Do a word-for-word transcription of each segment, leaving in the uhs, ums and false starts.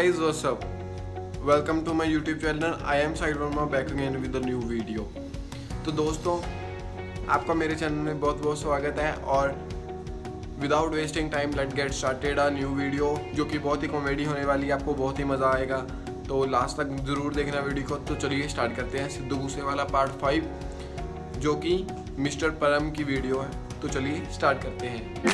guys, what's up? Welcome to my YouTube channel. I am Sidhu Gussewala back again with a new video. तो दोस्तों आपका मेरे channel में बहुत बहुत स्वागत है और without wasting time let get started a new video जो कि बहुत ही कॉमेडी होने वाली है। आपको बहुत ही मज़ा आएगा, तो लास्ट तक ज़रूर देखना वीडियो को। तो चलिए स्टार्ट करते हैं सिद्धू गुस्सेवाला पार्ट फाइव जो कि मिस्टर परम की वीडियो है। तो चलिए स्टार्ट करते हैं।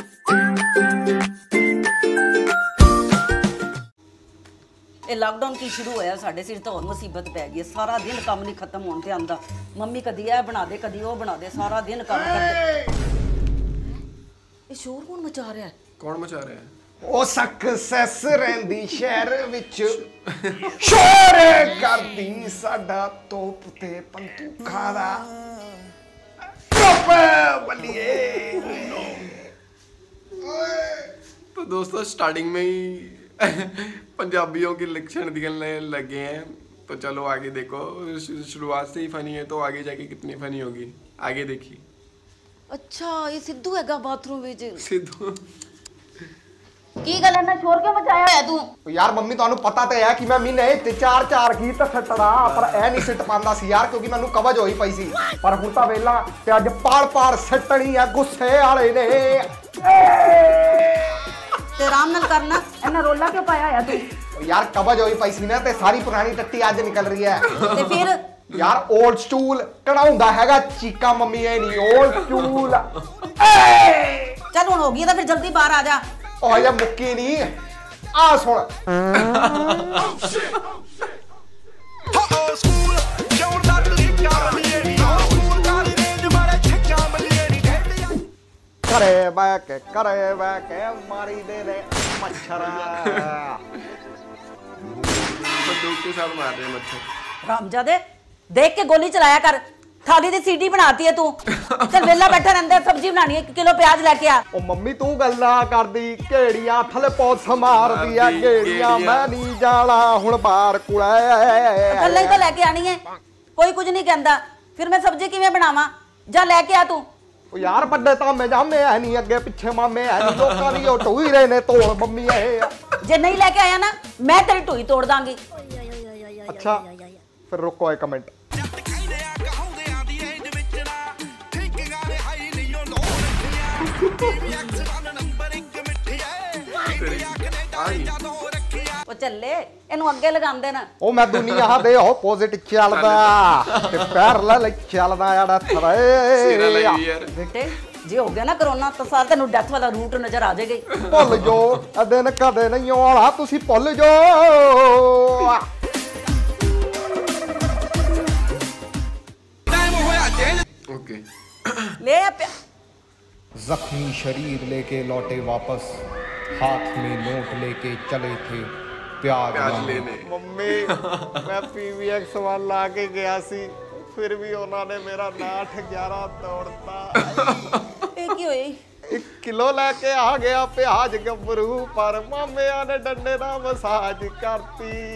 लॉकडाउन की शुरू होया साढ़े सिर तो और मुसीबत पै गई। सारा दिन काम नहीं खत्म होने ते आंदा। मम्मी कदी ए बना दे कदी वो बना दे, सारा दिन काम करते। ये शोर कौन मचा रहा है? कौन मचा रहा है? ओ सक्सेस रहंदी शहर विच शोर करदी साडा तोप ते पंतूखा दा टोप बलिए। तो दोस्तों स्टार्टिंग में ही पंजाबियों की लक्षण दिखने लगे हैं। तो चलो आगे देखो, शुरुआत से ही फनी है तो आगे जाके कितनी फनी होगी आगे देखिए। अच्छा ये सिद्धू हैगा बाथरूम विच। सिद्धू की गल है ना, शोर क्यों मचाया है तू? यार मम्मी ਤੁਹਾਨੂੰ ਪਤਾ ਤੇ ਹੈ ਕਿ ਮੈਂ ਮਹੀਨੇ ਤੇ ਚਾਰ ਚਾਰ ਗੀਤ ਸੱਟਦਾ, ਪਰ ਇਹ ਨਹੀਂ ਸਿੱਟ ਪਾਉਂਦਾ ਸੀ ਯਾਰ ਕਿਉਂਕਿ ਮੈਨੂੰ ਕਵਜ ਹੋਈ ਪਈ ਸੀ। ਪਰ ਹੁਣ ਤਾਂ ਵੇਲਾ ਤੇ ਅੱਜ ਪਾੜ ਪਾੜ ਸੱਟਣੀ ਆ ਗੁੱਸੇ ਵਾਲੇ ਨੇ। ਤੇ ਆਰਾਮ ਨਾਲ ਕਰਨਾ, ਇਹਨਾਂ ਰੋਲਾ ਕਿਉਂ ਪਾਇਆ ਹੈ ਤੂੰ? ਯਾਰ ਕਵਜ ਹੋਈ ਪਈ ਸੀ ਨਾ ਤੇ ਸਾਰੀ ਪੁਰਾਣੀ ਟੱਟੀ ਅੱਜ ਨਿਕਲ ਰਹੀ ਹੈ। ਤੇ ਫਿਰ ਯਾਰ 올ਡ ਸਟੂਲ ਕਢਾਉਂਦਾ ਹੈਗਾ ਚੀਕਾ ਮੰਮੀ ਐ ਨਹੀਂ 올ਡ ਸਟੂਲ। ਚੱਲ ਹੁਣ ਹੋ ਗਈ ਤਾਂ ਫਿਰ ਜਲਦੀ ਬਾਹਰ ਆ ਜਾ। ਉਹ ਇਹ ਮੁੱਕੀ ਨਹੀਂ ਆ ਸੁਣ। करे बैक करे बैक मारी दे रे मच्छर। बंदूक के साथ मार रहे हैं मच्छर। रामजादे देख के गोली चलाया कर। थाली दी सीटी बनाती है तू। चल वेला बैठा रहंदा, सब्जी बनानी है, एक किलो प्याज लेके आ। ओ मम्मी तू गल्ला करदी केड़ियां थले पौछ मारदी आ केड़ियां मैं नहीं जाना हुण बाहर कुले। थल्ले ही तो लेके आनी है, कोई कुछ नहीं कहंदा। फिर मैं सब्जी किवें बनावां? जा लेके आ तू। ओ यार बड़े तामे जामे है नहीं, अगे पीछे मामे है नहीं, लोकां दी ओ ढोई रहे ने तोड़ मम्मी ए। जे नहीं लेके आया ना मैं तेरी ढोई तोड़ दांगी। अच्छा फिर रुको एक मिनट। ओ चले इनु अगे लगांदे ना। ओ मैं दुनिया दे ऑपोजिट चलदा ते पैरेलल चलदा यार थरे। बेटे जे हो गया ना कोरोना तो साल तेनु डेथ वाला रूट नजर आ जाएगी। भुल जो दिन कदे नहीं आना, तुसी भुल जो। ओके ले आ। जख्मी शरीर लेके लौटे वापस, हाथ में नोट लेके चले थे प्याज लेने। मम्मी मैं पीवीएक्स वाल ला के गया सी, फिर भी उन्होंने मेरा नाठ ग्यारह तोड़ता। ए की होई? एक किलो लेके आ गया प्याज गबरू, पर मामिया ने डंडे ना मसाज करती।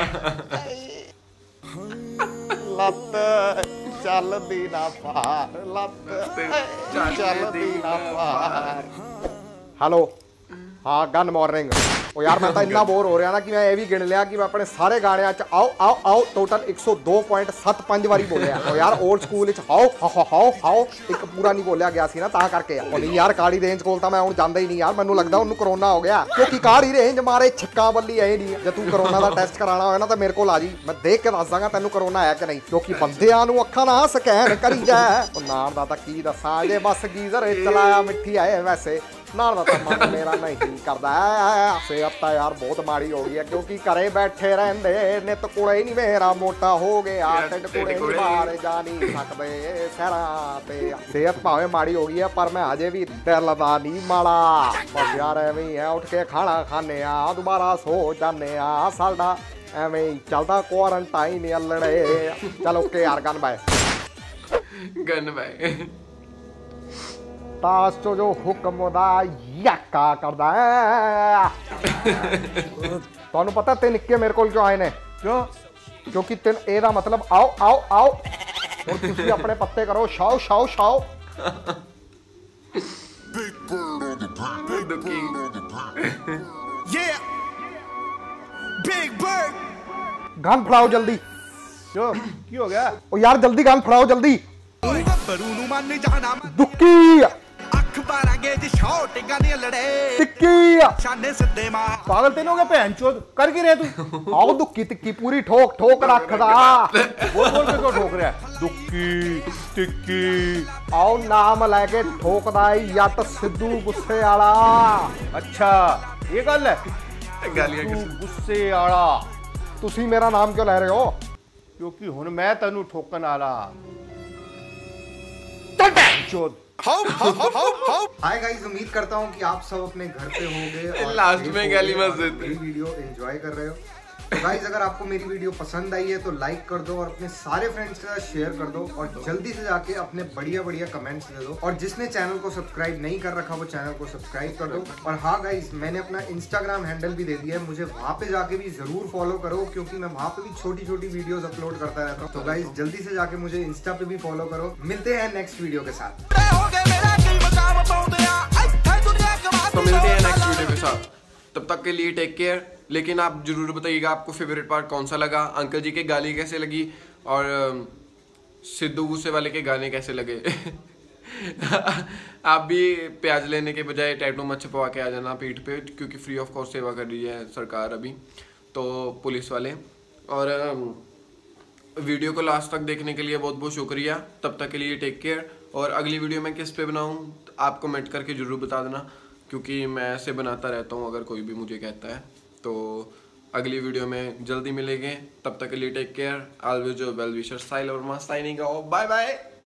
लत चलदी ना पार, लत चलदी ना पार। हेलो हाँ गन मॉर्निंग। ओ यार मैं तो इन्ना बोर हो रहा ना कि मैं ये भी गिन लिया कि मैं अपने सारे गाने च आओ आओ आओ टोटल एक सौ दो पॉइंट सत्त पंज बारी बोलिया। ओ यार ओल्ड स्कूल च हाओ हाओ हाओ हाओ एक पूरा नहीं बोलिया गया सी ना ता करके। ओ नहीं यार काली रेंज कोल तां मैं हुण जांदा ही नहीं यार, मैनूं लगदा उन्नूं कोरोना हो गया क्योंकि काली रेंज मारे छक्का बल्ली आई नहीं। जे तू कोरोना दा टेस्ट कराना होया ना तो मेरे कोल आ जी, मैं देख के दस दांगा तैनूं कोरोना है कि नहीं, क्योंकि बंदियां नूं अखां ना स्कैन करी जा। ओ नाम दा तां की दसां जे बस गीजर चलाया मिट्ठी आए वैसे नाल दा मन मेरा नहीं करदा। सेहत तां यार बहुत माड़ी हो गई है क्योंकि घरे बैठे रहंदे नित कोले ही नहीं मेरा मोटा हो गया, ढिड कोले नहीं बाहर जा नहीं सकदे शहरां ते। सेहत भावें माड़ी हो गई है पर मैं अजे भी दिल दा नहीं माड़ा। बस यार एवें ही है, उठ के खाना खाने आ दोबारा सो जाने आ, साडा एवें ही चलदा क्वारंटाइन अल्लड़े। चल ओके यार गन बाय गन बाय। ताश चो जो हुक्म दा याका करदा है। तुहानू पता ते निक्के मेरे कोल क्यों आए ने? क्यों? क्योंकि तेन एदा मतलब आओ आओ आओ और तुसी अपने पत्ते करो show show show. The king. Yeah. Big gun फड़ाओ जल्दी। क्यों की हो गया? ओ यार जल्दी गन फड़ाओ जल्दी। दुक्की पागल तेन हो गया भैन चोद, कर की रहे तू? आओ दुक्की तिक्की पूरी ठोक ठोक रखदा। बोल बोल के क्यों ठोक रहा है? दुक्की टिक्की आओ नाम लेके ठोकदा जट सिद्धू गुस्से वाला। अच्छा ये गल है, गालियां तू गुस्से वाला। तुसी मेरा नाम क्यों ले रहे हो? क्योंकि हुन मैं तेनू ठोकन वाला। चल भैन चोद। हाय गाइस, उम्मीद करता हूँ कि आप सब अपने घर पे होंगे और लास्ट में गाली मत देते। मेरी वीडियो एंजॉय कर रहे हो। तो गाइस अगर आपको मेरी वीडियो पसंद आई है तो लाइक कर दो और अपने सारे फ्रेंड्स के साथ शेयर कर दो और जल्दी से जाके अपने बढ़िया बढ़िया कमेंट्स दे दो। और जिसने चैनल को सब्सक्राइब नहीं कर रखा वो चैनल को सब्सक्राइब कर दो। और हाँ गाइस, मैंने अपना इंस्टाग्राम हैंडल भी दे दिया है, मुझे वहाँ पे जाके भी जरूर फॉलो करो क्योंकि मैं वहाँ पे भी छोटी छोटी वीडियोस अपलोड करता रहता हूँ। तो गाइस जल्दी से जाके मुझे इंस्टा पे भी फॉलो करो। मिलते हैं नेक्स्ट वीडियो के साथ। तो मिलते हैं नेक्स्ट वीडियो के साथ, तब तक के लिए टेक केयर। लेकिन आप जरूर बताइएगा आपको फेवरेट पार्ट कौन सा लगा, अंकल जी के गाली कैसे लगी और सिद्धू गुस्से वाले के गाने कैसे लगे। आप भी प्याज लेने के बजाय टैटू मत छपवा के आ जाना पीठ पे, क्योंकि फ्री ऑफ कॉस्ट सेवा कर रही है सरकार अभी तो पुलिस वाले। और वीडियो को लास्ट तक देखने के लिए बहुत बहुत शुक्रिया। तब तक के लिए टेक केयर। और अगली वीडियो मैं किस पे बनाऊं आप कमेंट करके जरूर बता देना, क्योंकि मैं ऐसे बनाता रहता हूं अगर कोई भी मुझे कहता है। तो अगली वीडियो में जल्दी मिलेंगे, तब तक के लिए take care. Always your well wisher Sahil Verma signing off, bye bye.